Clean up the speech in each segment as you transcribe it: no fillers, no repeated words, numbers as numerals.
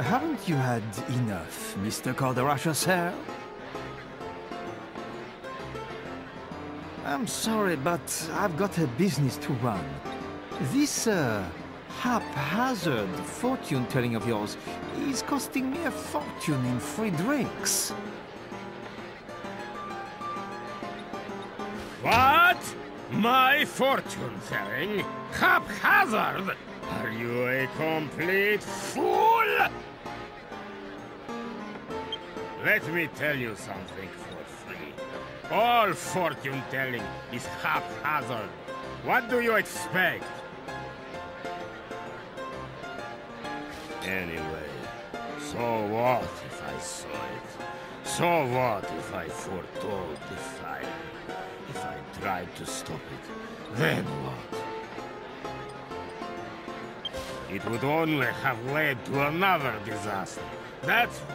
Haven't you had enough, Mr. Calderasha, sir? I'm sorry, but I've got a business to run. This, haphazard fortune-telling of yours is costing me a fortune in free drinks. What? My fortune-telling? Haphazard? Are you a complete fool? Let me tell you something for free. All fortune-telling is haphazard. What do you expect? Anyway, so what if I saw it? So what if I foretold the fire? If I tried to stop it, then what? It would only have led to another disaster. That's what.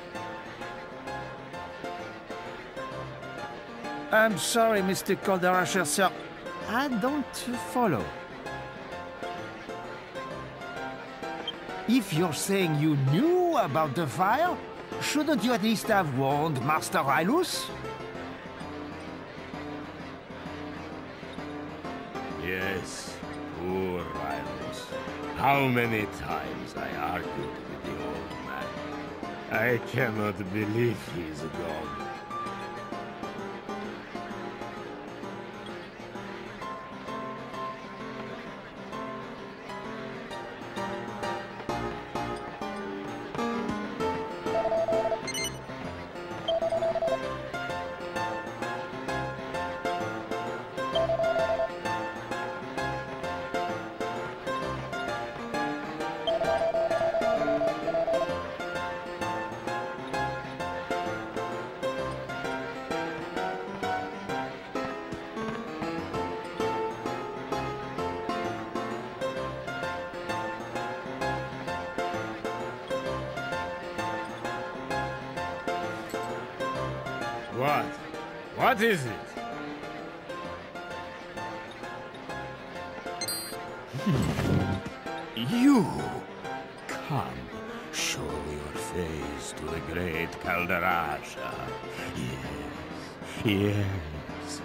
I'm sorry, Mr. Calderasha, sir. I don't follow. If you're saying you knew about the fire, shouldn't you at least have warned Master Rylus? Yes, poor Rylus. How many times I argued with the old man. I cannot believe he's gone. What? What is it? You! Come, show your face to the great Calderasha. Yes, yes.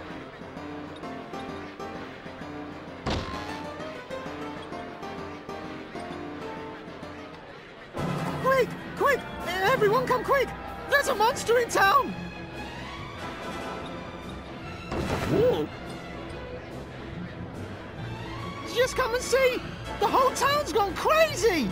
Quick! Quick! Everyone come quick! There's a monster in town! Whoa. Just come and see! The whole town's gone crazy!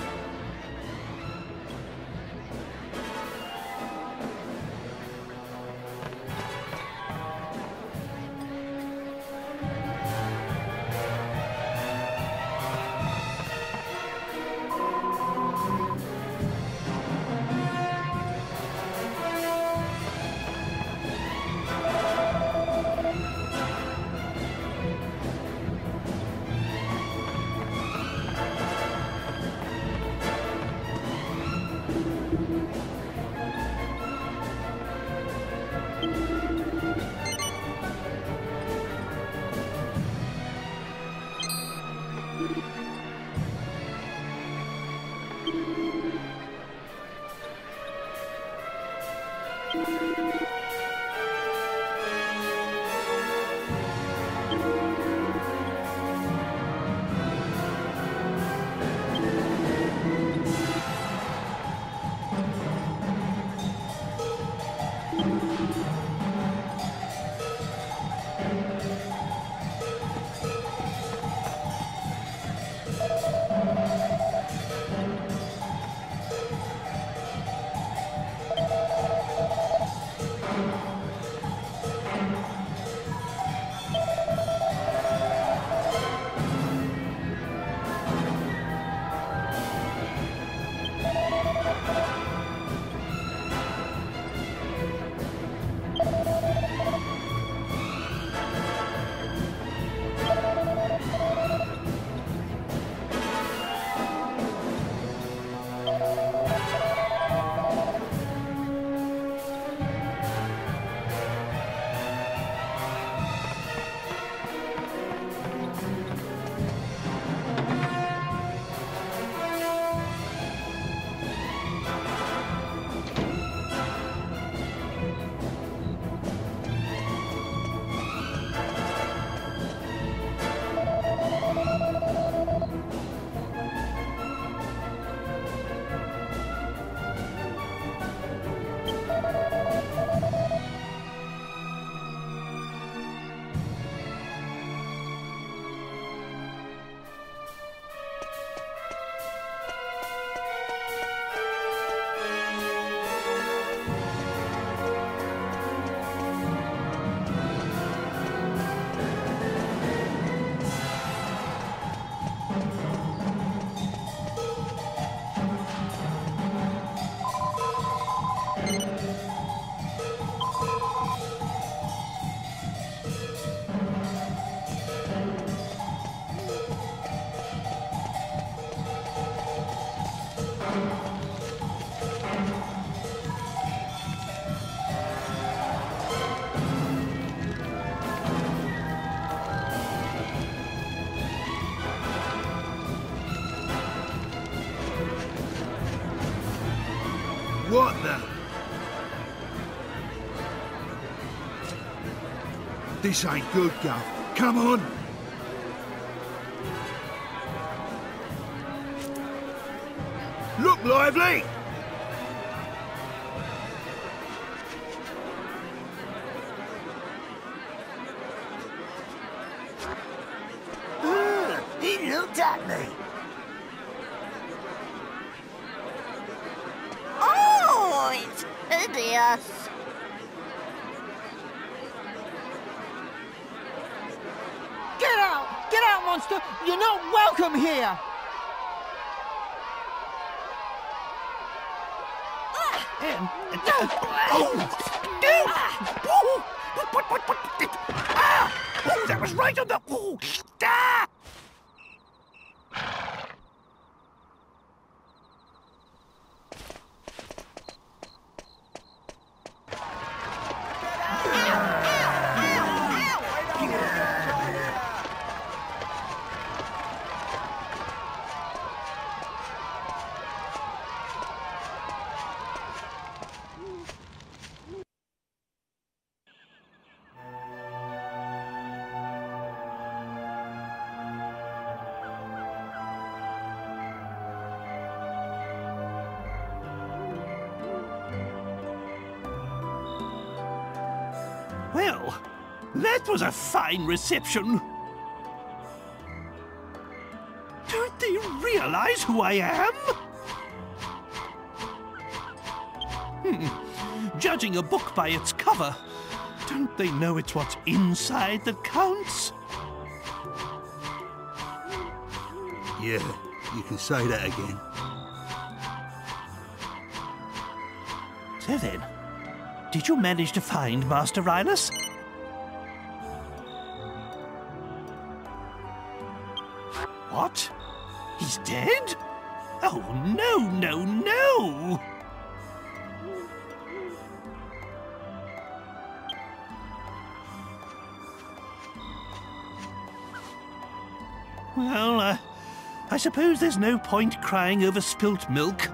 This ain't good, Gov. Come on! Look lively! He looked at me. Oh, it's hideous. Get out! Get out, monster! You're not welcome here! That was right on the... Well, that was a fine reception. Don't they realize who I am? Judging a book by its cover, don't they know it's what's inside that counts? Yeah, you can say that again. So then, did you manage to find Master Rylus? What? He's dead? Oh, no, no, no! Well, I suppose there's no point crying over spilt milk.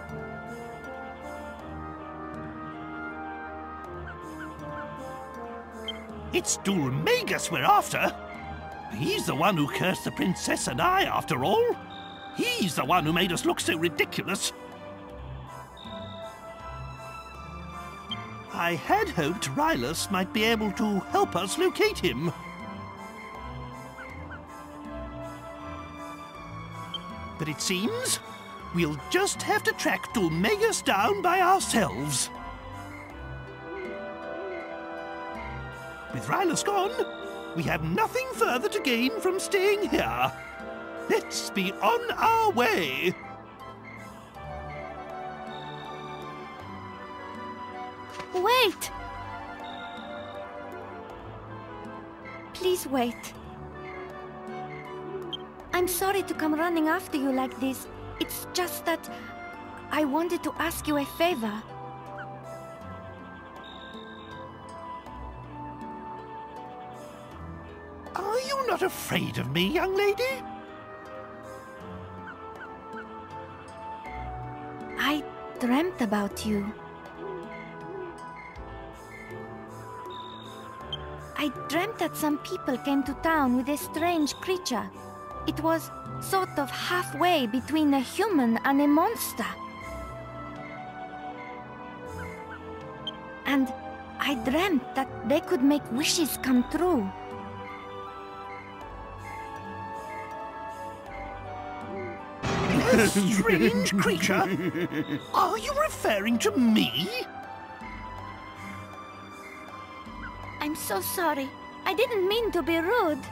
It's Dulmagus we're after. He's the one who cursed the princess and I, after all. He's the one who made us look so ridiculous. I had hoped Rylus might be able to help us locate him. But it seems we'll just have to track Dulmagus down by ourselves. With Rylus gone, we have nothing further to gain from staying here. Let's be on our way. Wait! Please wait. I'm sorry to come running after you like this. It's just that I wanted to ask you a favor. Are you not afraid of me, young lady? I dreamt about you. I dreamt that some people came to town with a strange creature. It was sort of halfway between a human and a monster. And I dreamt that they could make wishes come true. A strange creature? Are you referring to me? I'm so sorry. I didn't mean to be rude.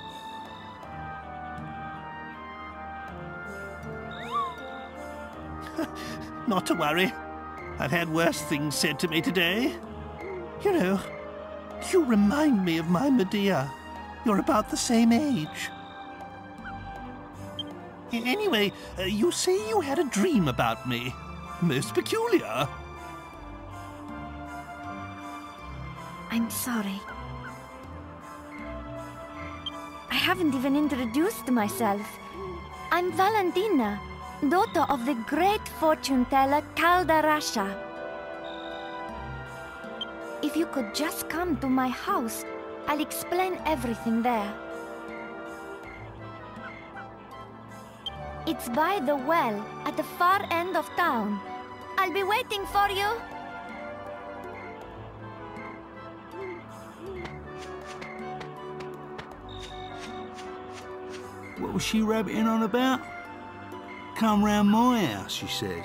Not to worry. I've had worse things said to me today. You know, you remind me of my Medea. You're about the same age. Anyway, you say you had a dream about me. Most peculiar. I'm sorry. I haven't even introduced myself. I'm Valentina, daughter of the great fortune teller Caldarasha. If you could just come to my house, I'll explain everything there. It's by the well at the far end of town. I'll be waiting for you. What was she rabbiting on about? Come round my house, she says.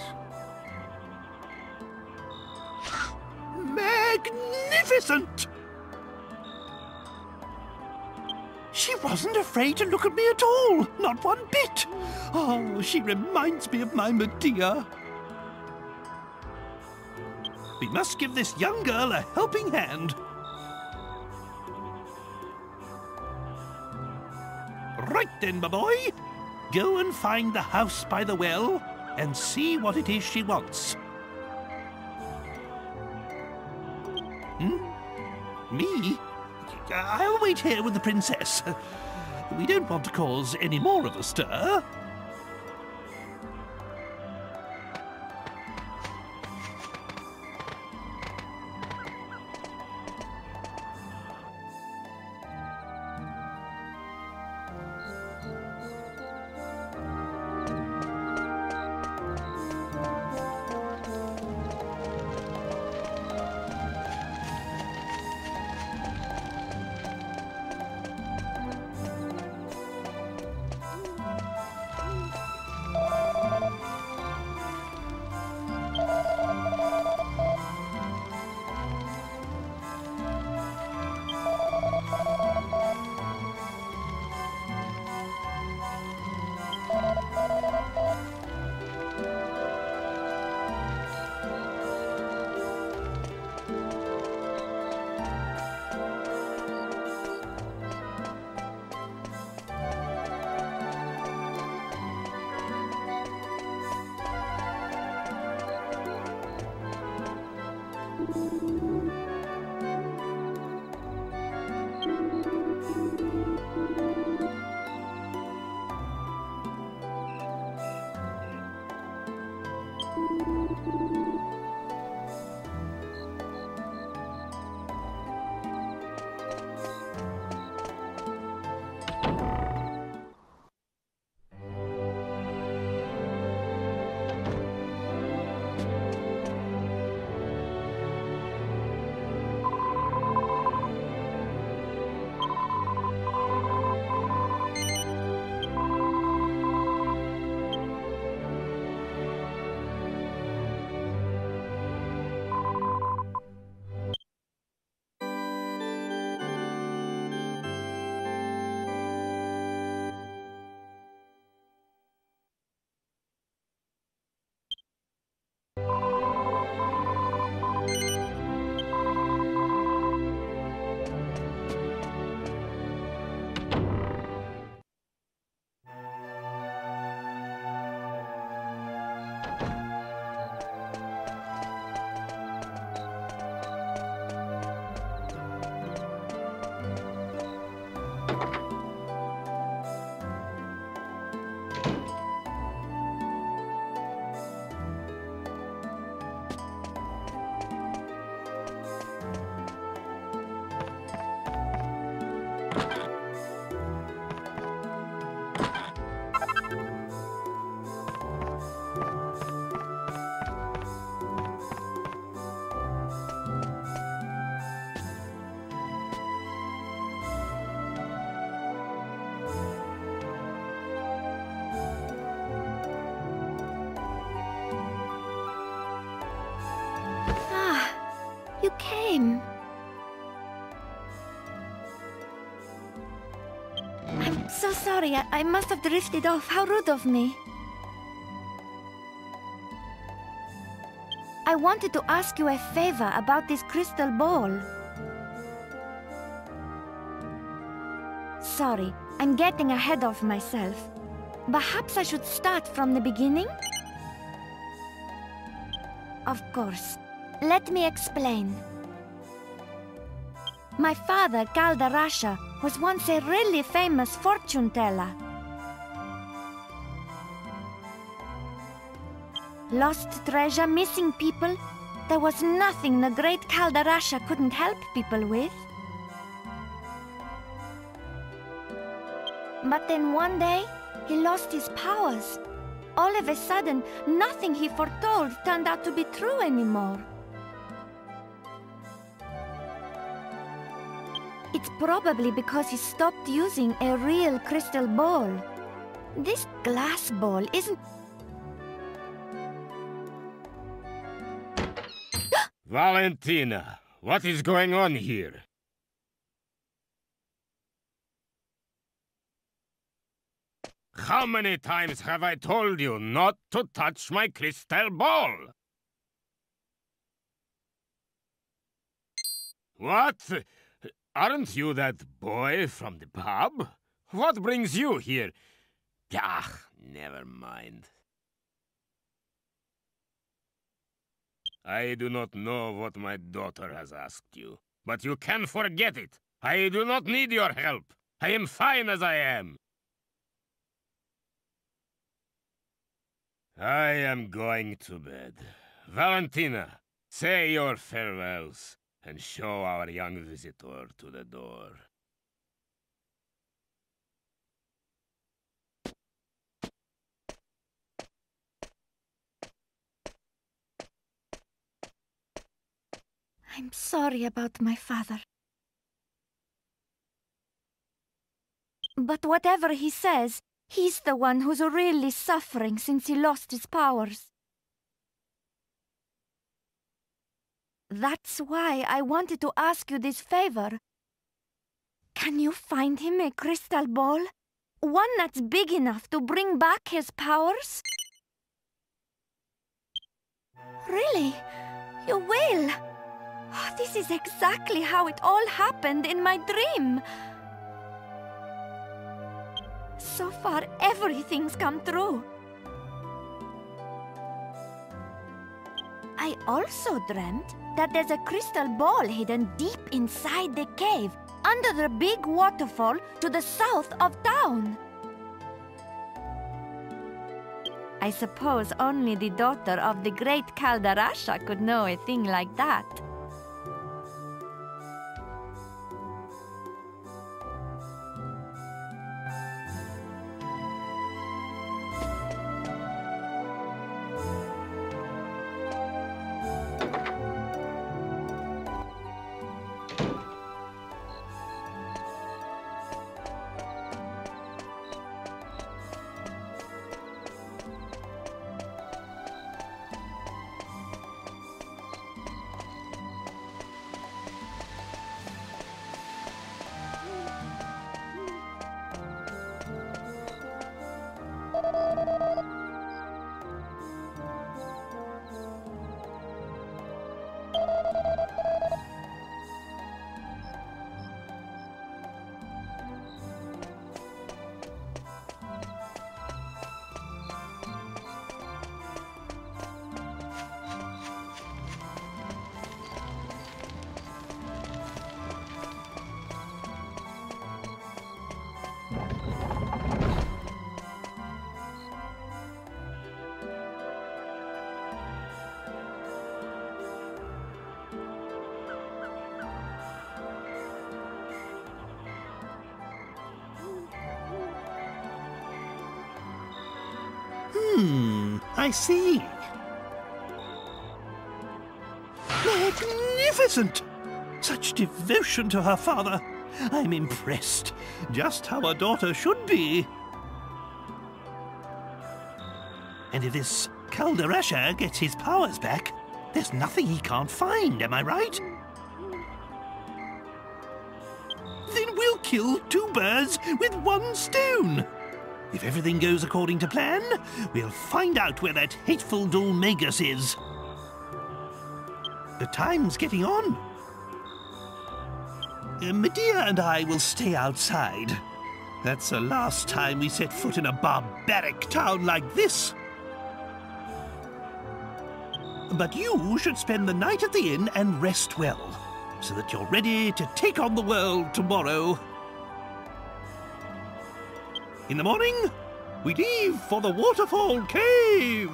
Magnificent! She wasn't afraid to look at me at all, not one bit. Oh, she reminds me of my Medea. We must give this young girl a helping hand. Right then, my boy. Go and find the house by the well and see what it is she wants. Me? I'll wait here with the princess. We don't want to cause any more of a stir. You came. I'm so sorry. I must have drifted off. How rude of me. I wanted to ask you a favor about this crystal ball. Sorry, I'm getting ahead of myself. Perhaps I should start from the beginning? Of course. Let me explain. My father, Kaldarasha, was once a really famous fortune teller. Lost treasure, missing people. There was nothing the great Kaldarasha couldn't help people with. But then one day, he lost his powers. All of a sudden, nothing he foretold turned out to be true anymore. It's probably because he stopped using a real crystal ball. This glass ball isn't... Valentina, what is going on here? How many times have I told you not to touch my crystal ball? What? Aren't you that boy from the pub? What brings you here? Ah, never mind. I do not know what my daughter has asked you, but you can forget it. I do not need your help. I am fine as I am. I am going to bed. Valentina, say your farewells and show our young visitor to the door. I'm sorry about my father. But whatever he says, he's the one who's really suffering since he lost his powers. That's why I wanted to ask you this favor. Can you find him a crystal ball? One that's big enough to bring back his powers? Really? You will? Oh, this is exactly how it all happened in my dream. So far, everything's come true. I also dreamt that there's a crystal ball hidden deep inside the cave, under the big waterfall to the south of town. I suppose only the daughter of the great Caldarasha could know a thing like that. I see. Magnificent! Such devotion to her father. I'm impressed. Just how a daughter should be. And if this Caldarasha gets his powers back, there's nothing he can't find, am I right? Then we'll kill two birds with one stone. If everything goes according to plan, we'll find out where that hateful Dulmagus is. The time's getting on. Medea and I will stay outside. That's the last time we set foot in a barbaric town like this. But you should spend the night at the inn and rest well, so that you're ready to take on the world tomorrow. In the morning, we leave for the waterfall cave.